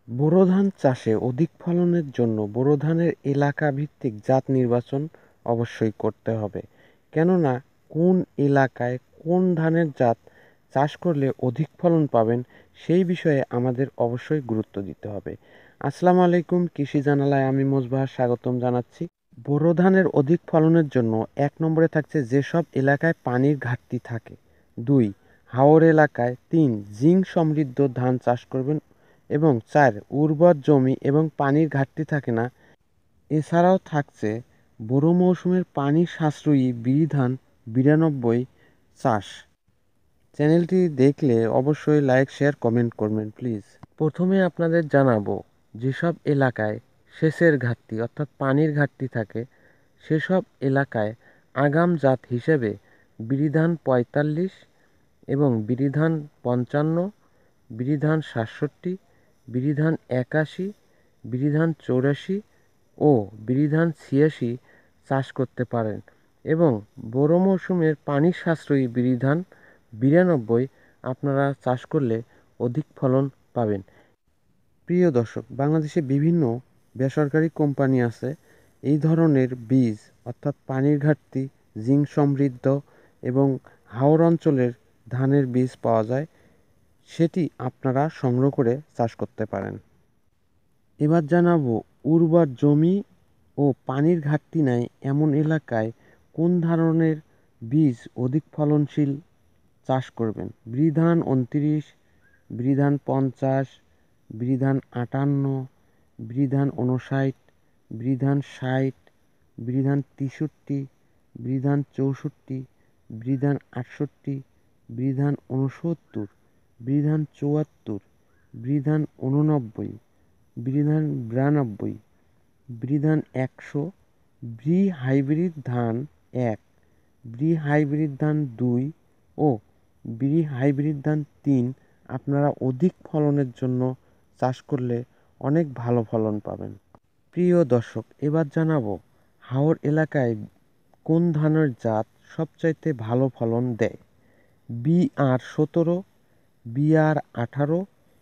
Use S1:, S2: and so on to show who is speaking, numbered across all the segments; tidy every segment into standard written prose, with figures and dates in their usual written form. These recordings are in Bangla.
S1: বোরো ধান চাষে অধিক ফলনের জন্য বোরো ধানের এলাকা ভিত্তিক জাত নির্বাচন অবশ্যই করতে হবে। কেননা কোন এলাকায় কোন ধানের জাত চাষ করলে অধিক ফলন পাবেন সেই বিষয়ে আমাদের অবশ্যই গুরুত্ব দিতে হবে। আসসালামু আলাইকুম, কৃষি জানালায় আমি মোজবাহার স্বাগতম জানাচ্ছি। বোরো ধানের অধিক ফলনের জন্য ১ নম্বরে থাকছে যেসব এলাকায় পানির ঘাটতি থাকে। ২ হাওর এলাকায়। ৩ জিঙ্ক সমৃদ্ধ ধান চাষ করবেন এবং ৪ উর্বর জমি এবং পানির ঘাটতি থাকে না। এছাড়াও থাকছে বোরো মৌসুমের পানি সাশ্রয়ী বিধান ৯২ চাষ। চ্যানেলটি দেখলে অবশ্যই লাইক শেয়ার কমেন্ট করবেন প্লিজ। প্রথমে আপনাদের জানাবো যেসব এলাকায় সেচের ঘাটতি অর্থাৎ পানির ঘাটতি থাকে সেসব এলাকায় আগাম জাত হিসেবে বিরিধান ৪৫ এবং বিরিধান ৫৫, বিরিধান ৬৭, বিরিধান ৮১, বিরিধান ৮৪ ও বিরিধান ৮৬ চাষ করতে পারেন এবং বোরো মৌসুমের পানি সাশ্রয়ী বিরিধান ৯২ আপনারা চাষ করলে অধিক ফলন পাবেন। প্রিয় দর্শক, বাংলাদেশে বিভিন্ন বেসরকারি কোম্পানি আছে এই ধরনের বীজ অর্থাৎ পানির ঘাটতি, জিঙ্ক সমৃদ্ধ এবং হাওর অঞ্চলের ধানের বীজ পাওয়া যায়, সেটি আপনারা সংগ্রহ করে চাষ করতে পারেন। এবার জানাবো উর্বর জমি ও পানির ঘাটতি নাই এমন এলাকায় কোন ধরনের বীজ অধিক ফলনশীল চাষ করবেন। বিরিধান ২৯, বিরিধান ৫০, বিরিধান ৫৮, বিরিধান ৫৯, বিরিধান ৬০, বিরিধান ৬৩, বিরিধান ৬৪, বিরিধান ৬৮, বিরিধান ৬৯, বিরিধান ৭৪, বিরিধান ৮৯, বিরিধান ৯২, বিরিধান ১০০, ব্রি হাইব্রিড ধান ১, ব্রি হাইব্রিড ধান ২ ও ব্রি হাইব্রিড ধান ৩ আপনারা অধিক ফলনের জন্য চাষ করলে অনেক ভালো ফলন পাবেন। প্রিয় দর্শক, এবার জানাবো হাওর এলাকায় কোন ধানের জাত সবচাইতে ভালো ফলন দেয়। BR-১৭, BR-১৮,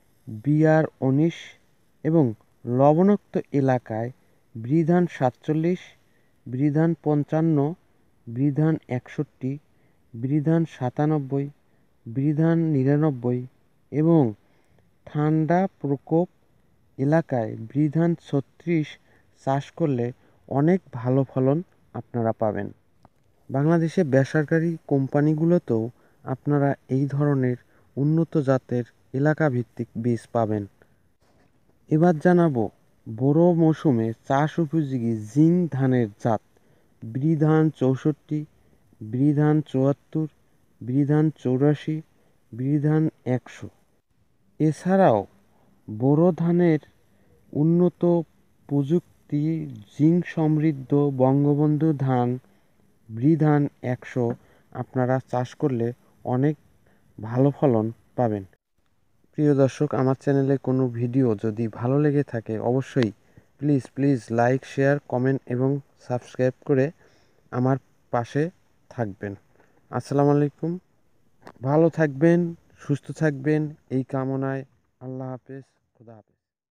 S1: BR-১৯ এবং লবণাক্ত এলাকায় বিরিধান ৪৭, বিরিধান ৫৫, বিরিধান ৬১, বিরিধান ৯৭, বিরিধান ৯৯ এবং ঠান্ডা প্রকোপ এলাকায় বিরিধান ৩৬ চাষ করলে অনেক ভালো ফলন আপনারা পাবেন। বাংলাদেশে বেসরকারি কোম্পানিগুলোতেও আপনারা এই ধরনের উন্নত জাতের এলাকা ভিত্তিক বীজ পাবেন। এবার জানাবো বোরো মৌসুমে চাষ উপযোগী জিঙ্ক ধানের জাত। বিরিধান ৬৪, বিরিধান ৭৪, বিরিধান ৮৪, বিরিধান ১০০। এছাড়াও বোরো ধানের উন্নত প্রযুক্তি জিঙ্ক সমৃদ্ধ বঙ্গবন্ধু ধান বিরিধান ১০০ আপনারা চাষ করলে অনেক ভালো ফলন পাবেন। প্রিয় দর্শক, আমার চ্যানেলে কোনো ভিডিও যদি ভালো লেগে থাকে অবশ্যই প্লিজ লাইক শেয়ার কমেন্ট এবং সাবস্ক্রাইব করে আমার পাশে থাকবেন। আসসালামু আলাইকুম, ভালো থাকবেন, সুস্থ থাকবেন এই কামনায়। আল্লাহ হাফেজ, খুদা হাফেজ।